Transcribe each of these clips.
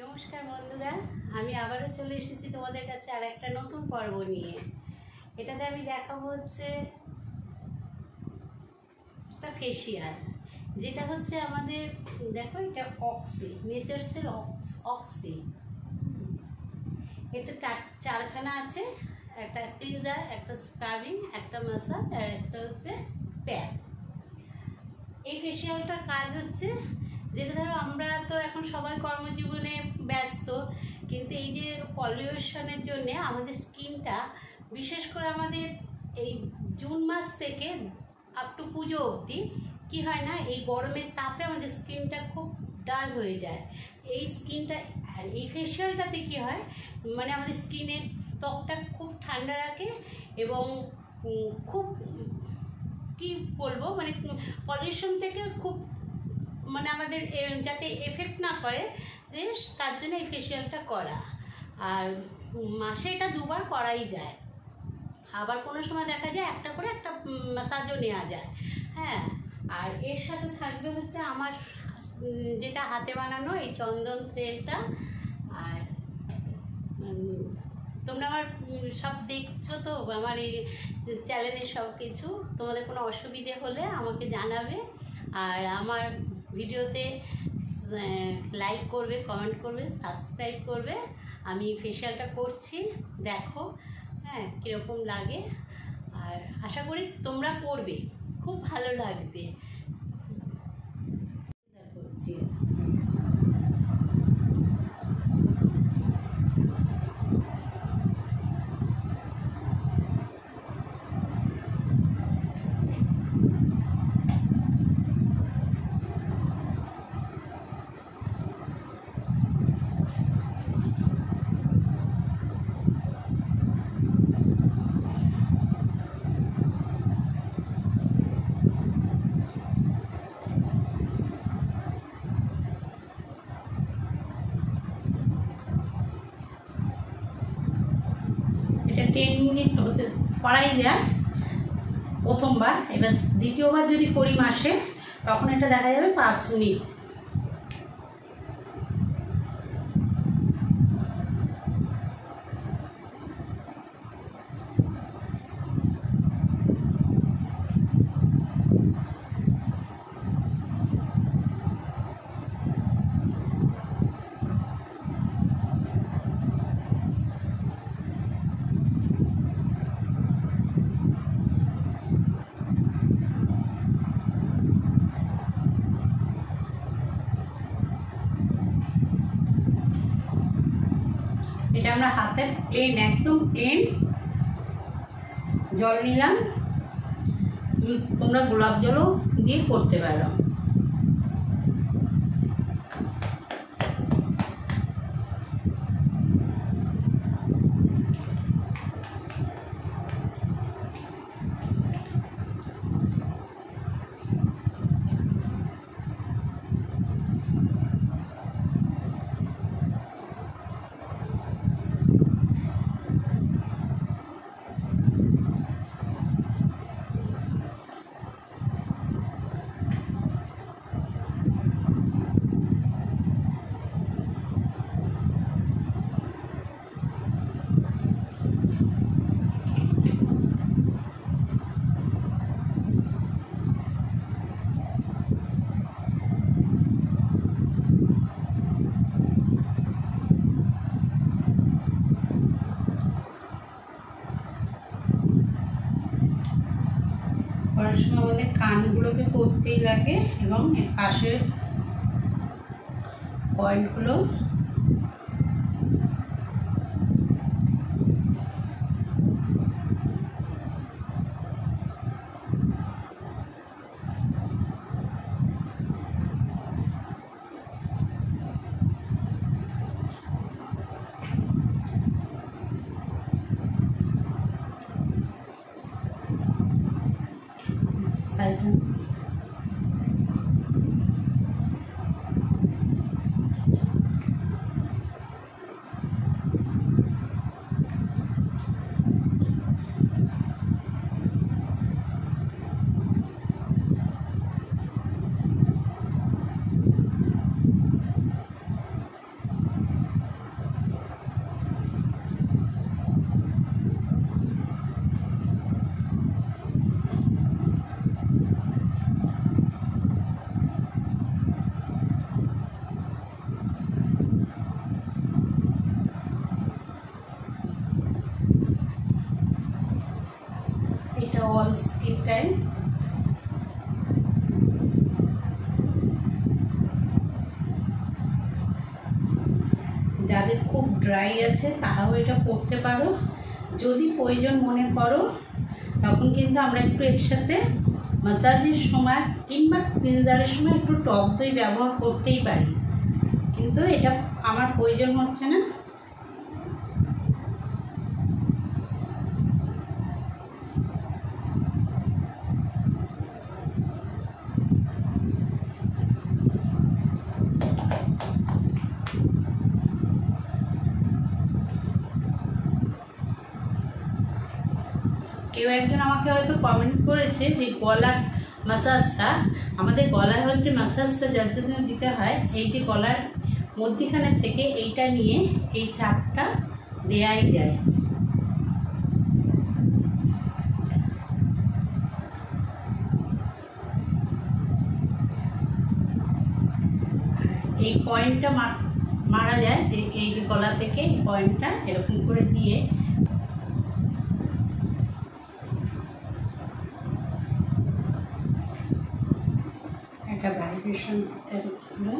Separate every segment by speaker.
Speaker 1: নমস্কার বন্ধুরা, আমি আবারও চলে এসেছি তোমাদের কাছে আর একটা নতুন পর্ব নিয়ে। এটাতে আমি দেখাবো হচ্ছে একটা ফেসিয়াল, যেটা হচ্ছে আমাদের দেখো এটা অক্সি, নেচার্সের অক্সি। এটা চারখানা আছে, একটা ক্লিনজার, একটা স্ক্রাবিং, একটা ম্যাসাজ আর একটা হচ্ছে প্যাক। এই ফেসিয়ালটার কাজ হচ্ছে, যেটা ধরো আমরা তো এখন সবাই কর্মজীবনে ব্যস্ত, কিন্তু এই যে পলিউশনের জন্য আমাদের স্কিনটা, বিশেষ করে আমাদের এই জুন মাস থেকে আপ টু পুজো অবধি কী হয় না, এই গরমের তাপে আমাদের স্কিনটা খুব ডাল হয়ে যায়। এই স্কিনটা আর এই ফেসিয়ালটাতে কী হয়, মানে আমাদের স্কিনের ত্বকটা খুব ঠান্ডা রাখে এবং খুব কি বলবো, মানে পলিউশন থেকে খুব মানে আমাদের যাতে এফেক্ট না করে, যে তার জন্য এই ফেসিয়ালটা করা। আর মাসে এটা দুবার করাই যায়, আবার কোনো সময় দেখা যায় একটা করে একটা ম্যাসাজও নেওয়া যায়। হ্যাঁ, আর এর সাথে থাকবে হচ্ছে আমার যেটা হাতে বানানো এই চন্দন তেলটা। আর তোমরা আমার সব দেখছো তো, আমার এই চ্যানেলের সব কিছু, তোমাদের কোনো অসুবিধে হলে আমাকে জানাবে। আর আমার ভিডিওতে লাইক করবে, কমেন্ট করবে, সাবস্ক্রাইব করবে। আমি ফেসিয়ালটা করছি, দেখো হ্যাঁ কীরকম লাগে। আর আশা করি তোমরা করবে, খুব ভালো লাগবে। করছি এটা 10 মিনিট করাই যায় প্রথমবার। এবার দ্বিতীয়বার যদি করি মাসে, তখন এটা দেখা যাবে 5 মিনিট। এটা আমরা হাতে প্লেন, একদম প্লেন জল নিলাম, তোমরা গোলাপ জলও দিয়ে করতে পারো। করার সময় আমাদের কানগুলোকে করতেই লাগে এবং পাশের পয়েন্টগুলো সাইডে। All skin type. যাদের খুব ড্রাই আছে তারাও এটা করতে পারো, যদি প্রয়োজন মনে করো তখন কিন্তু আমরা একটু এর সাথে ম্যাসাজের সময় কিংবা ক্লিনজারের সময় একটু টক দই ব্যবহার করতেই পারি, কিন্তু এটা আমার প্রয়োজন হচ্ছে না। কেউ একজন আমাকে হয়তো কমেন্ট করেছে যে গলার ম্যাসাজটা, আমাদের গলায় হচ্ছে ম্যাসাজটা যার জন্য দিতে হয়, এই যে গলার মধ্যিখানের থেকে এইটা নিয়ে এই চাপটা দেয়াই যায়। এই পয়েন্টটা মারা যায়, যে এই যে গলা থেকে এই পয়েন্টটা এরকম করে দিয়ে একটা ভাইব্রেশন হলো।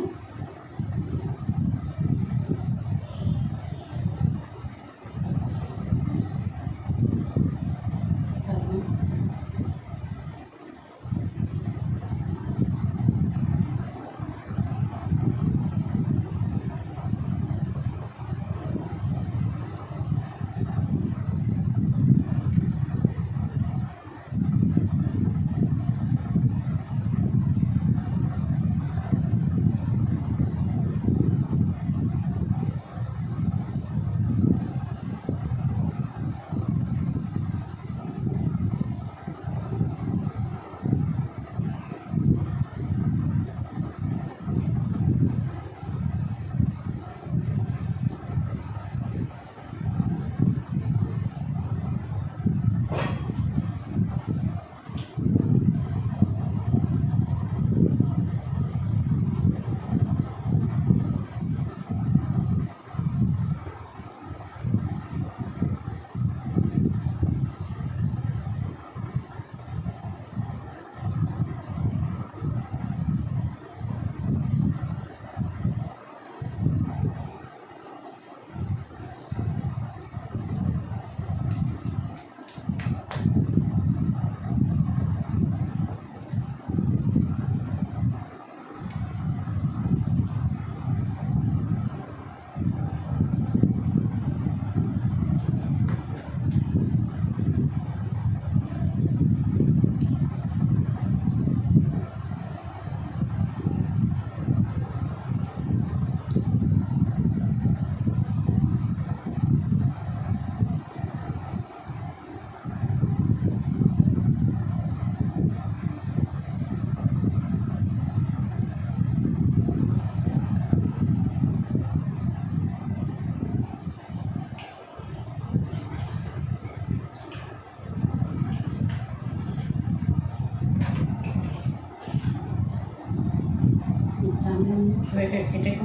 Speaker 1: এটাকে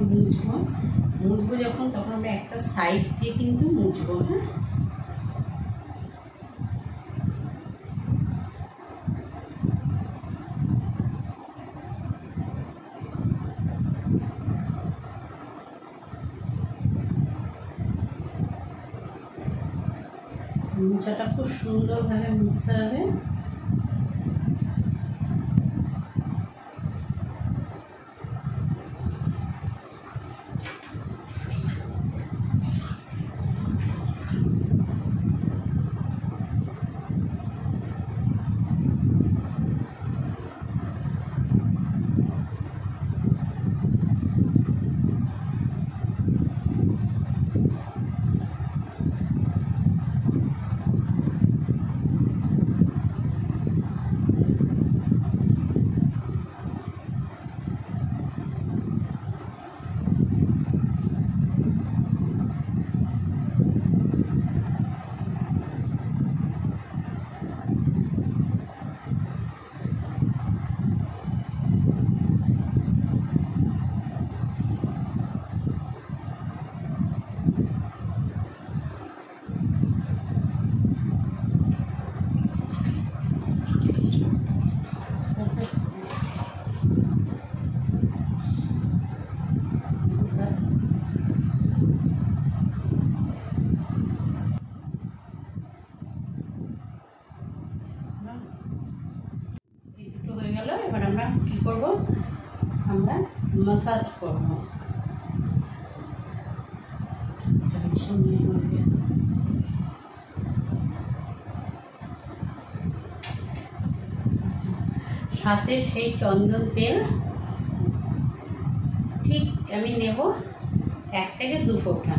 Speaker 1: মুছবো যখন, তখন আমরা একটা সাইড দিয়ে কিন্তু মুছবো। হ্যাঁ, মোছাটা খুব সুন্দরভাবে মুছতে হবে। ম্যাসাজ করবো। সাথে সেই চন্দন তেল ঠিক আমি নেব 1 থেকে 2 ফোঁটা।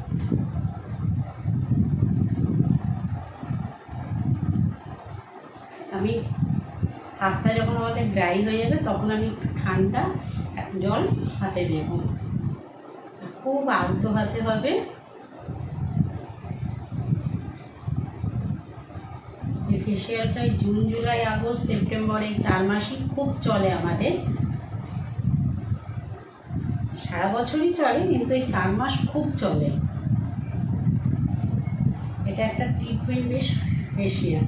Speaker 1: আমি হাতটা যখন আমাদের ড্রাই হয়ে যাবে তখন আমি একটু ঠান্ডা জল হাতে নেব, খুব আলতো হাতে হবে। এই ফেসিয়ালটা জুন জুলাই আগস্ট সেপ্টেম্বর এই 4 মাসই খুব চলে আমাদের, সারা বছরই চলে কিন্তু এই 4 মাস খুব চলে। এটা একটা ট্রিটমেন্ট বেশ ফেসিয়াল।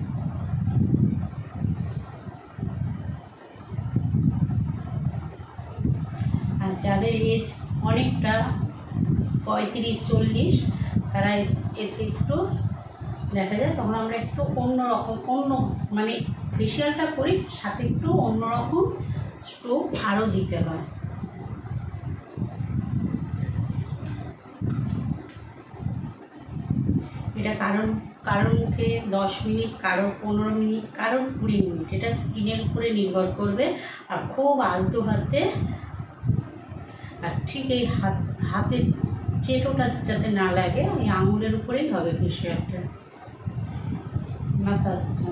Speaker 1: আর যাদের এজ অনেকটা 35-40 তারা একটু দেখা যায় তখন আমরা একটু অন্য মানে ফেসিয়ালটা করি, সাথে একটু অন্যরকম স্ট্রোক আরও দিতে হয়। এটা কারোর মুখে 10 মিনিট, কারোর 15 মিনিট, কারোর 20 মিনিট, এটা স্কিনের উপরে নির্ভর করবে। আর খুব আলতো হাতে, আর ঠিক এই হাতের চেটোটা যাতে না লাগে ওই আঙুলের উপরেই হবে ফেসিয়ালটা, ম্যাসাজটা।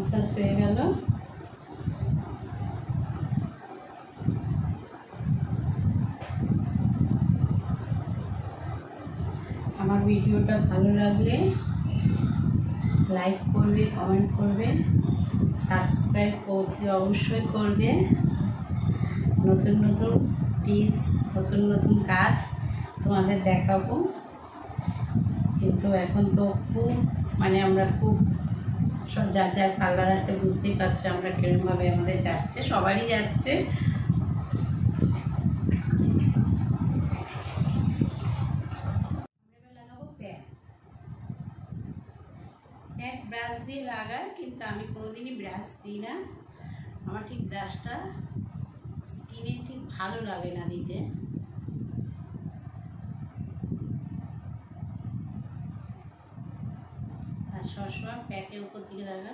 Speaker 1: মাসাজ হয়ে গেল। আমার ভিডিওটা ভালো লাগলে লাইক করবে, কমেন্ট করবে, সাবস্ক্রাইব করতে অবশ্যই করবে। নতুন নতুন টিপস, নতুন নতুন কাজ তোমাদের দেখাবো। কিন্তু এখন তো খুব আমরা খুব সব যার যার পার্লার আছে, বুঝতেই পারছো আমরা কিরকমভাবে আমাদের যাচ্ছে, সবারই যাচ্ছে। লাগাবো প্যাক। প্যাক ব্রাশ দিয়ে লাগায়, কিন্তু আমি কোনোদিনই ব্রাশ দিই না। আমার ঠিক ব্রাশটা স্কিনে ঠিক ভালো লাগে না দিতে। আর সবসময় প্যাকের উপর দিকে লাগা।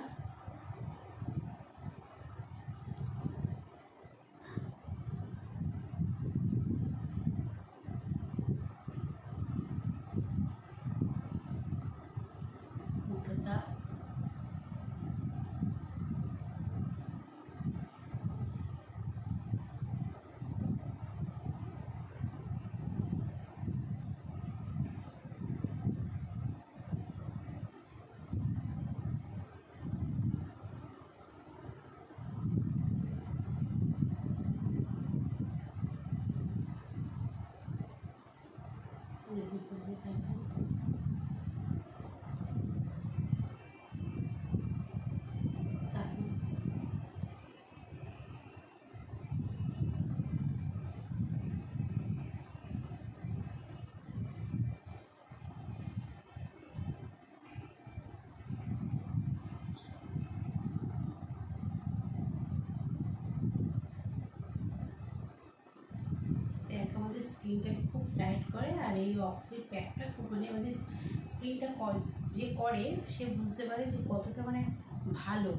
Speaker 1: স্কিনটাকে খুব টাইট করে, আর এই অক্সি প্যাকটা খুব আমাদের স্কিনটা যে করে সে বুঝতে পারে যে কতটা ভালো।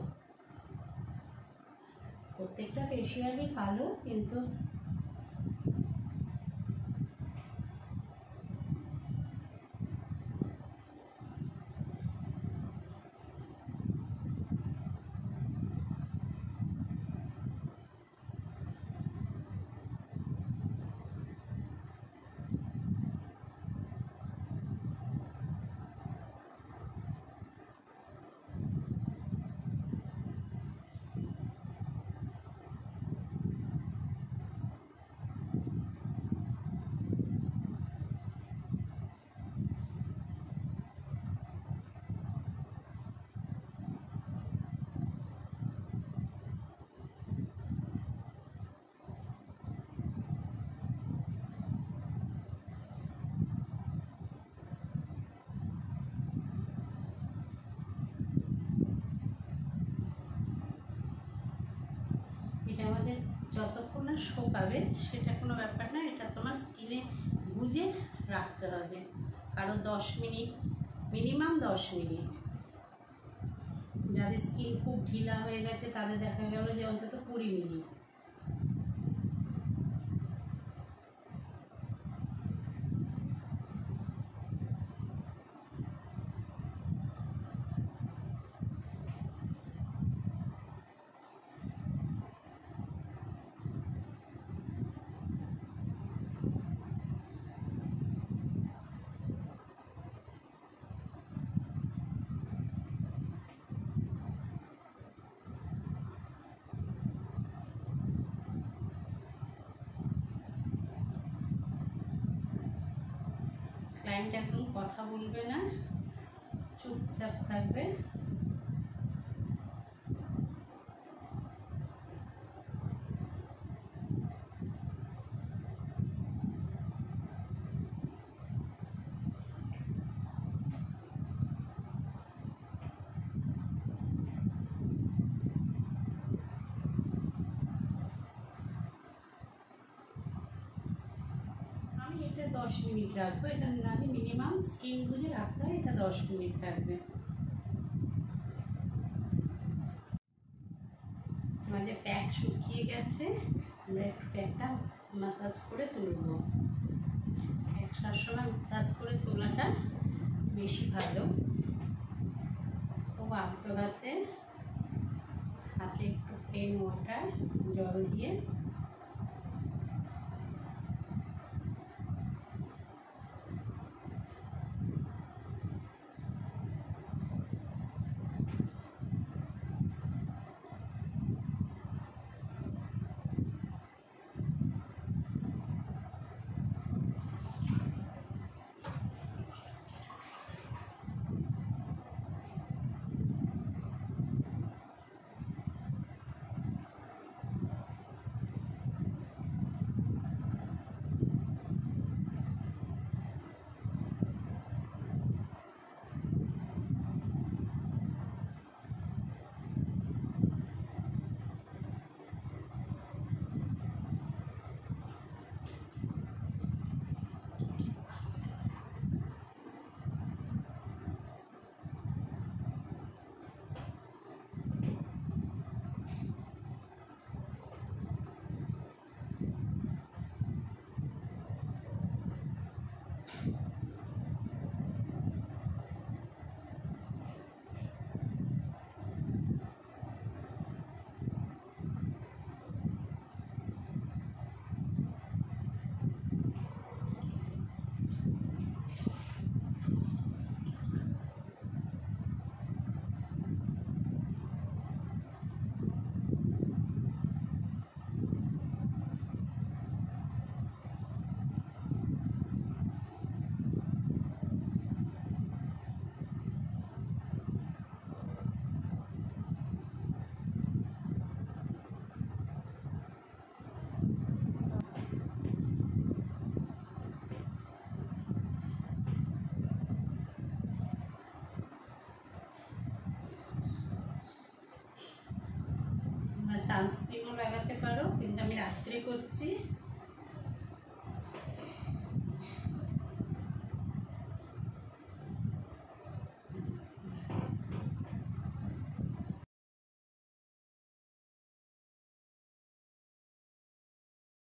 Speaker 1: প্রত্যেকটা ফেসিয়ালই ভালো, কিন্তু এটা আমাদের যতক্ষণ না শোকাবে সেটা কোনো ব্যাপার না। এটা তোমার স্কিনে গুজে রাখতে হবে, কারো 10 মিনিট, মিনিমাম 10 মিনিট। যাদের স্কিন খুব ঢিলা হয়ে গেছে তাদের দেখা গেল যে অন্তত 20 মিনিট। ক্লায়েন্ট একদম কথা বলবে না, চুপচাপ থাকবে। এটা 10 মিনিট রাখবো। এটা নালে মিনিমাম স্কিন বুঝে রাখতে হয়, এটা 10 মিনিট থাকবে। আমাদের প্যাক শুকিয়ে গেছে, আমরা একটু প্যাকটা মাসাজ করে তুলব। সবসময় মাসাজ করে তোলাটা বেশি ভালো। খুব আলতো হাতে প্লেন ওয়াটার জল দিয়ে সানস্ক্রিনও লাগাতে পারো, কিন্তু আমি রাত্রে করছি।